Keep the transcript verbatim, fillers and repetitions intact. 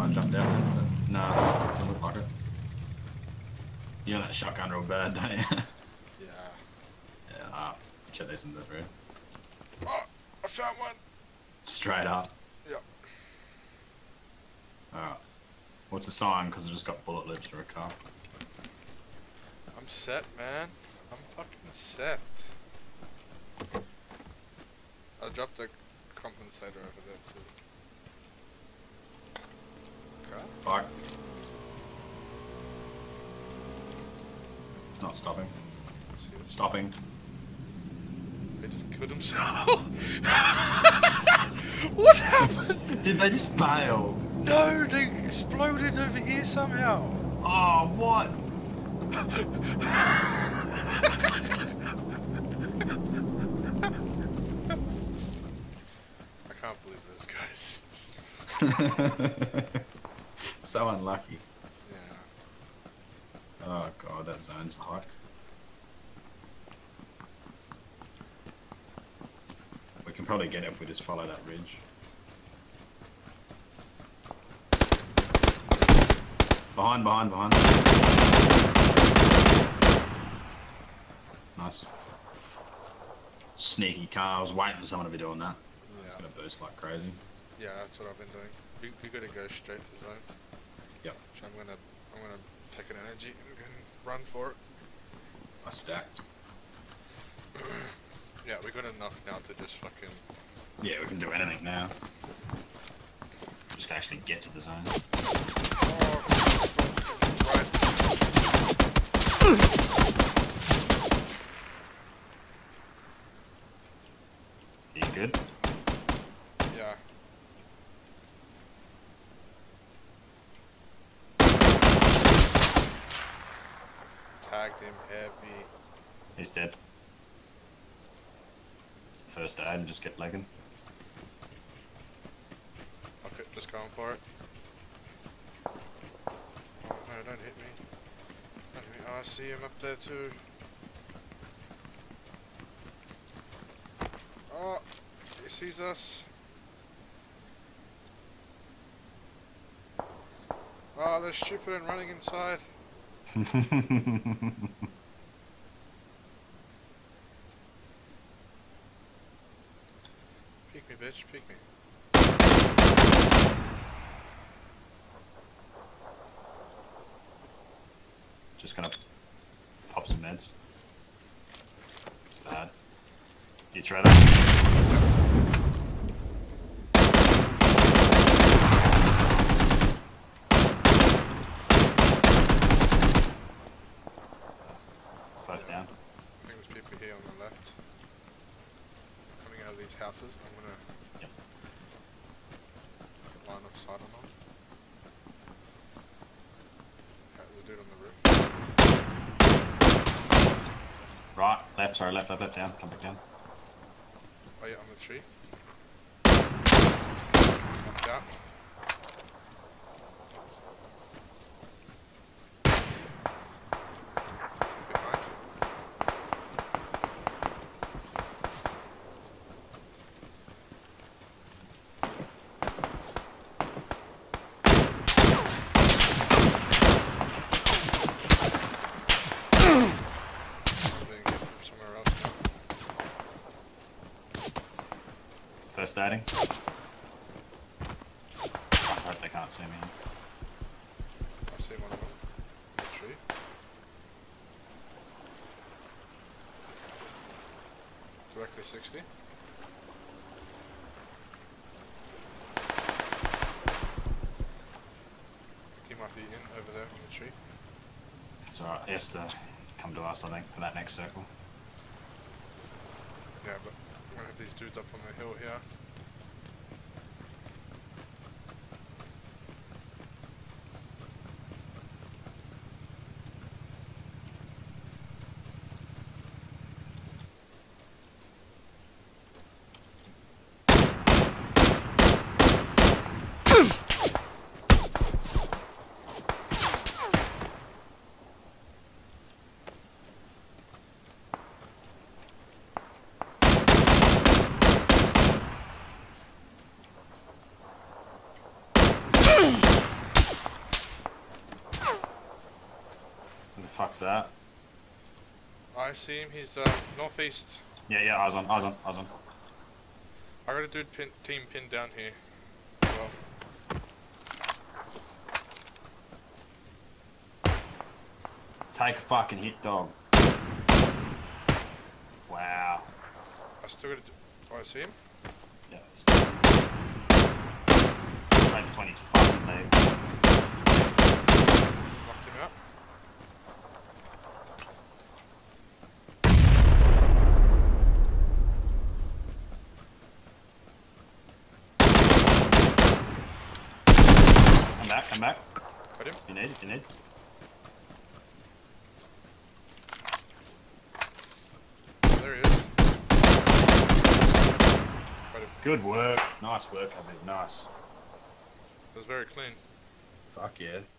I jumped out then, but no, doesn't look like it. You know that shotgun real bad, don't you? Yeah. Yeah, ah, check these ones out, bro. Oh, I found one! Straight up. Yep. Alright. What's the sign? Because I just got bullet loops for a car. I'm set, man. I'm fucking set. I dropped a compensator over there too. Okay. Fuck. Not stopping. Seriously. Stopping. They just killed themselves. What happened? Did they just bail? No, they exploded over here somehow. Oh, what? I can't believe those guys. So unlucky. Yeah. Oh god, that zone's hot. We can probably get it if we just follow that ridge. Behind, behind, behind. Nice. Sneaky car. I was waiting for someone to be doing that. Yeah. It's gonna boost like crazy. Yeah, that's what I've been doing. We, we gotta go straight to zone. Yep. So I'm gonna I'm gonna take an energy and run for it. I stacked. Yeah, we got enough now to just fucking. Yeah, we can do anything now. Just gotta actually get to the zone. Oh, right. Are you good? Yeah. Tagged him heavy. He's dead. First aid and just get legging. Okay, just going for it. Oh no, don't hit me. Don't hit me. Oh, I see him up there too. Oh, he sees us. Oh, they're stupid and running inside. Peek me, bitch, peek me. Just gonna pop some meds. Bad. You throw that? Both down. I think there's people here on the left. Coming out of these houses. I'm gonna Yep. line of sight on them. Okay, the dude on the roof. Right, left, sorry, left, left, left, down. Come back down. Oh yeah, on the tree. Knocked out. Behind. Being hit from somewhere else now. First aiding. I hope they can't see me. I see one of them. In the tree. Directly sixty. He might be in over there in the tree. It's alright, he has to come to us, I think, for that next circle. Yeah, but I'm gonna have these dudes up on the hill here. fuck's that? I see him. He's uh, northeast. Yeah, yeah, eyes on, eyes on, eyes on. I got a dude pin, team pinned down here. Well, Take a fucking hit, dog. Wow. I still got to. Oh, I see him. Yeah. Right between his fucking legs. Knocked him out. Come back, come back. Got him. If you need, if you need. There he is. Got him. Good work. Nice work, I mean, nice. It was very clean. Fuck yeah.